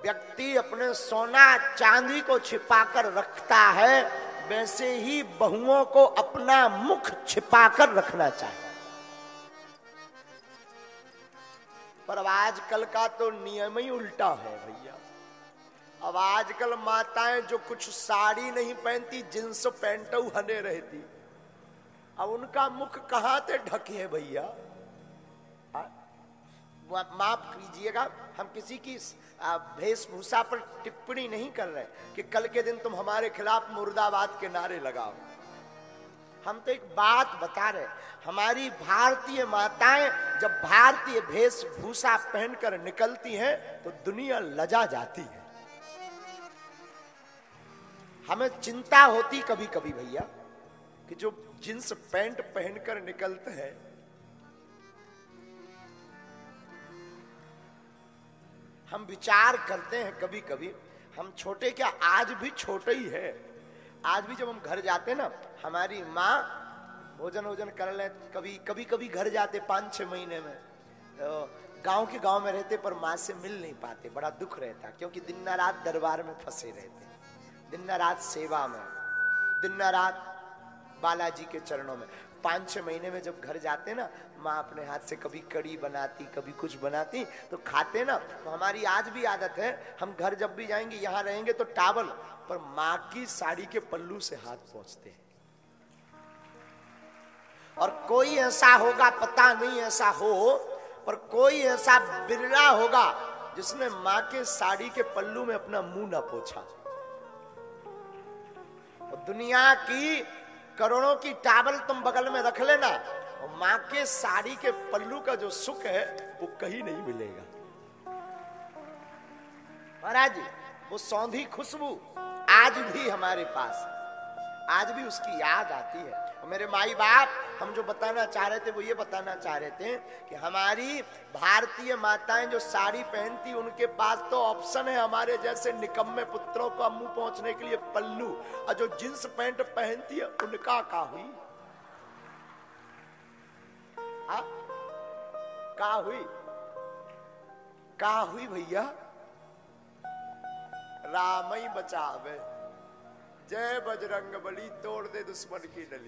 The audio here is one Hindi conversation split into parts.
व्यक्ति अपने सोना चांदी को छिपाकर रखता है, वैसे ही बहुओं को अपना मुख छिपाकर रखना चाहिए। पर आजकल का तो नियम ही उल्टा है भैया। अब आजकल माताएं जो कुछ साड़ी नहीं पहनती, जींस पैंट हने रहती, अब उनका मुख कहां से ढके भैया? माफ कीजिएगा, हम किसी की वेशभूषा पर टिप्पणी नहीं कर रहे कि कल के दिन तुम हमारे खिलाफ मुर्दाबाद के नारे लगाओ। हम तो एक बात बता रहे, हमारी भारतीय माताएं जब भारतीय वेशभूषा पहनकर निकलती हैं तो दुनिया लजा जाती है। हमें चिंता होती कभी कभी भैया कि जो जींस पैंट पहनकर निकलते हैं, हम विचार करते हैं कभी कभी, हम छोटे क्या, आज भी छोटे ही है। आज भी जब हम घर जाते ना, हमारी माँ भोजन कर ले, कभी कभी घर जाते 5-6 महीने में, गांव के गांव में रहते पर माँ से मिल नहीं पाते, बड़ा दुख रहता, क्योंकि दिन रात दरबार में फंसे रहते, दिन रात सेवा में, दिन रात बालाजी के चरणों में। 5-6 महीने में जब घर जाते ना, माँ अपने हाथ से कभी कड़ी बनाती, कभी कुछ बनाती, तो खाते ना। तो हमारी आज भी आदत है, हम घर जब भी जाएंगे, यहाँ रहेंगे तो टावल पर माँ की साड़ी के पल्लू से हाथ पोंछते हैं। और कोई ऐसा होगा, पता नहीं ऐसा हो, पर कोई ऐसा बिरला होगा जिसने माँ के साड़ी के पल्लू में अपना मुंह ना पोंछा। और दुनिया की करोड़ों की टावल तुम बगल में रख लेना, और माँ के साड़ी के पल्लू का जो सुख है वो कहीं नहीं मिलेगा महाराज। वो सौंधी खुशबू आज भी हमारे पास, आज भी उसकी याद आती है। और मेरे माई बाप हम जो बताना चाह रहे थे वो ये बताना चाह रहे थे कि हमारी भारतीय माताएं जो साड़ी पहनती, उनके पास तो ऑप्शन है हमारे जैसे निकम्मे पुत्रों का मुंह पहुंचने के लिए पल्लू, और जो जींस पैंट पहनती है उनका का हुई, का हुई भैया? राम ही बचावे, जय बजरंग बली, तोड़ दे दुश्मन की नली।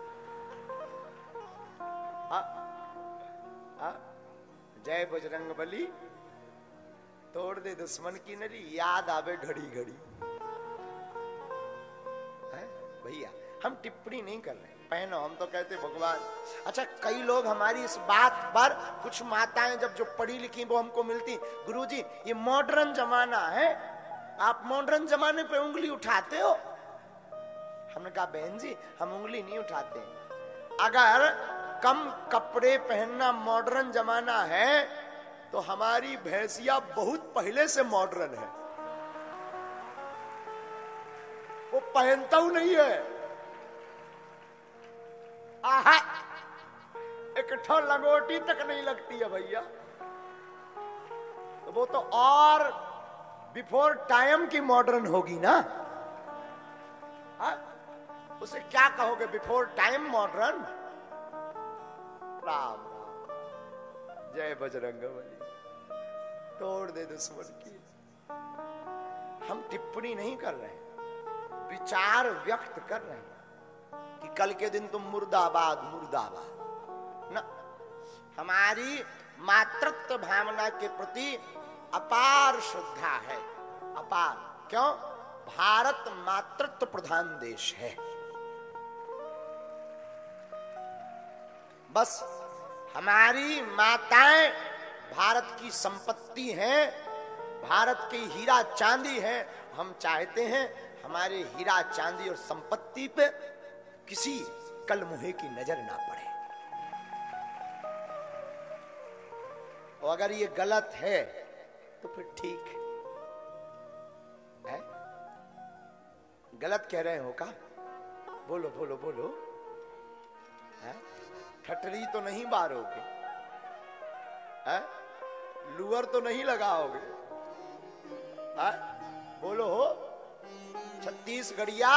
जय बजरंग बली, तोड़ दे दुश्मन की नली, याद आवे घड़ी घड़ी। भैया हम टिप्पणी नहीं कर रहे, पहनो, हम तो कहते भगवान। अच्छा, कई लोग हमारी इस बात पर, कुछ माताएं जब जो पढ़ी लिखी वो हमको मिलती, गुरुजी ये मॉडर्न जमाना है, आप मॉडर्न जमाने पे उंगली उठाते हो। हमने कहा बहन जी हम उंगली नहीं उठाते। अगर कम कपड़े पहनना मॉडर्न जमाना है तो हमारी भैंसिया बहुत पहले से मॉडर्न है, वो पहनता हूं नहीं है। आहा, एक ठो लंगोटी तक नहीं लगती है भैया, तो वो तो और बिफोर टाइम की मॉडर्न होगी ना। उसे क्या कहोगे, before time modern? Ram Ram, जय बजरंग बली, तोड़ दे दुश्मन की। हम टिप्पणी नहीं कर रहे, विचार व्यक्त कर रहे हैं कि कल के दिन तुम मुर्दाबाद मुर्दाबाद न। हमारी मातृत्व भावना के प्रति अपार श्रद्धा है, अपार। क्यों? भारत मातृत्व प्रधान देश है। बस हमारी माताएं भारत की संपत्ति हैं, भारत की हीरा चांदी है। हम चाहते हैं हमारे हीरा चांदी और संपत्ति पे किसी कलमुहे की नजर ना पड़े। और अगर ये गलत है तो फिर ठीक है। गलत कह रहे हो का? बोलो बोलो बोलो। है? ठटरी तो नहीं बारोगे, लुअर तो नहीं लगाओगे, बोलो हो। छत्तीसगढ़िया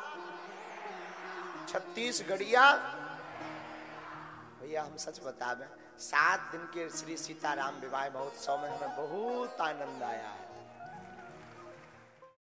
भैया हम सच बता दें, 7 दिन के श्री सीताराम विवाह महोत्सव में हमें बहुत आनंद आया है।